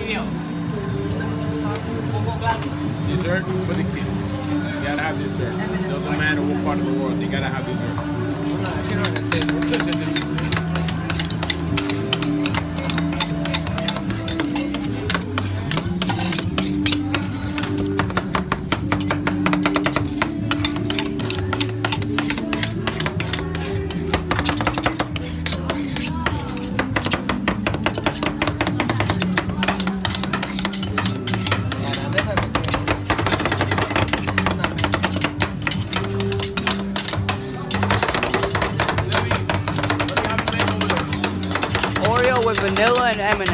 Dessert for the kids. You gotta have dessert. Doesn't matter what part of the world, they gotta have dessert. Oreo with vanilla and